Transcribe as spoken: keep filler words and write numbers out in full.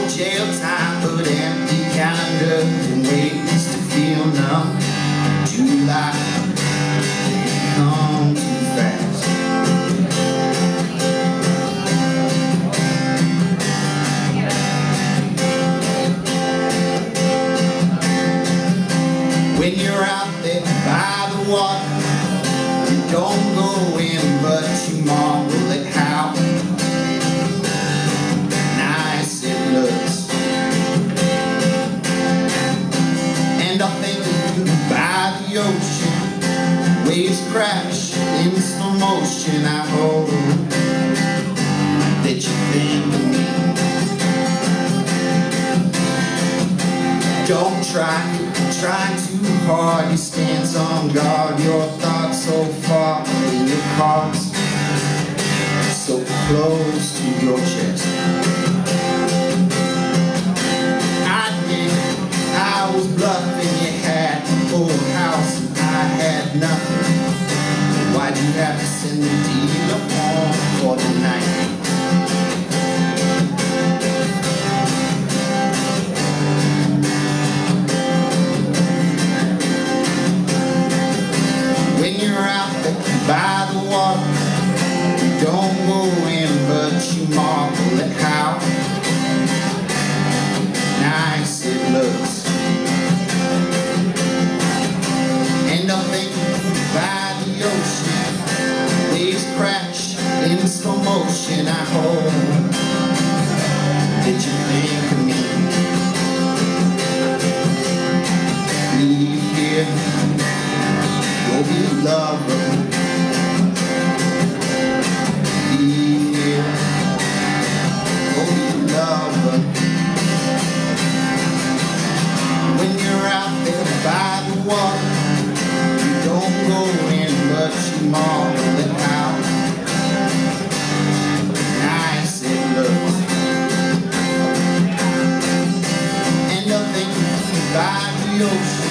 jail time, but empty calendar and ways to feel numb. July didn't come too fast. When you're out there by the water, you don't go in, but you marvel at how nice it looks. And I think of you by the ocean, waves crash in slow motion. I hope that you think of me. Don't try, try too hard. You stand on guard. Your thoughts so far in your cards, so close to your chest. I think I was bluffing. You had the full house and I had nothing. Why'd you have to send the dealer home for the night? By the water, you don't go in, but you marvel at how nice it looks. And I think by the ocean, waves crash in slow motion. I hope that you think of me. Leave here, go be a lover. When you're out there by the water, you don't go in, but you marvel at how nice it looks. And I think by the ocean,